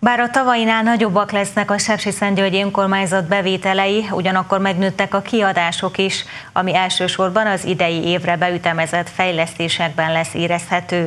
Bár a tavainál nagyobbak lesznek a Sepsiszentgyörgyi önkormányzat bevételei, ugyanakkor megnőttek a kiadások is, ami elsősorban az idei évre beütemezett fejlesztésekben lesz érezhető.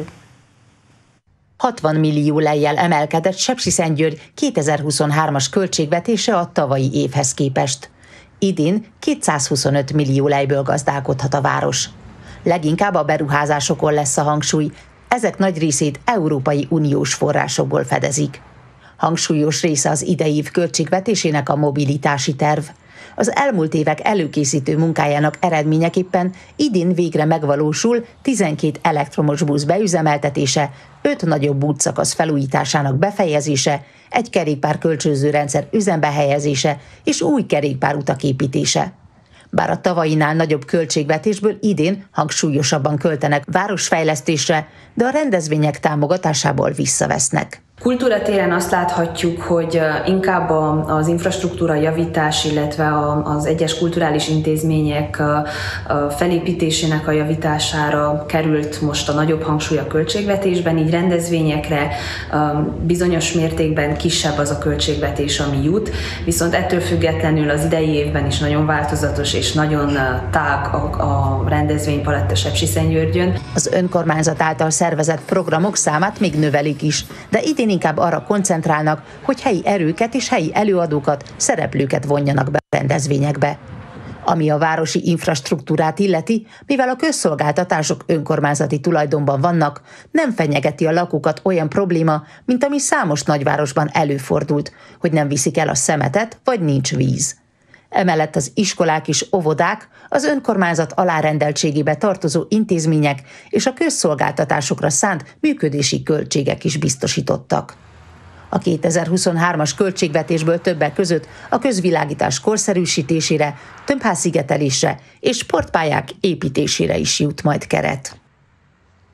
60 millió lejjel emelkedett Sepsiszentgyörgy 2023-as költségvetése a tavalyi évhez képest. Idén 225 millió lejből gazdálkodhat a város. Leginkább a beruházásokon lesz a hangsúly, ezek nagy részét Európai Uniós forrásokból fedezik. Hangsúlyos része az idei év költségvetésének a mobilitási terv. Az elmúlt évek előkészítő munkájának eredményeképpen idén végre megvalósul 12 elektromos busz beüzemeltetése, 5 nagyobb útszakasz felújításának befejezése, egy kerékpár kölcsönző rendszer üzembe helyezése és új kerékpárutak építése. Bár a tavainál nagyobb költségvetésből idén hangsúlyosabban költenek városfejlesztésre, de a rendezvények támogatásából visszavesznek. Kultúratéren azt láthatjuk, hogy inkább az infrastruktúra javítás, illetve az egyes kulturális intézmények felépítésének a javítására került most a nagyobb hangsúly a költségvetésben, így rendezvényekre bizonyos mértékben kisebb az a költségvetés, ami jut, viszont ettől függetlenül az idei évben is nagyon változatos és nagyon tág a rendezvénypaletta Sepsiszentgyörgyön. Az önkormányzat által szervezett programok számát még növelik is, de idén inkább arra koncentrálnak, hogy helyi erőket és helyi előadókat, szereplőket vonjanak be a rendezvényekbe. Ami a városi infrastruktúrát illeti, mivel a közszolgáltatások önkormányzati tulajdonban vannak, nem fenyegeti a lakókat olyan probléma, mint ami számos nagyvárosban előfordult, hogy nem viszik el a szemetet, vagy nincs víz. Emellett az iskolák és óvodák, az önkormányzat alárendeltségébe tartozó intézmények és a közszolgáltatásokra szánt működési költségek is biztosítottak. A 2023-as költségvetésből többek között a közvilágítás korszerűsítésére, tömbházszigetelésre és sportpályák építésére is jut majd keret.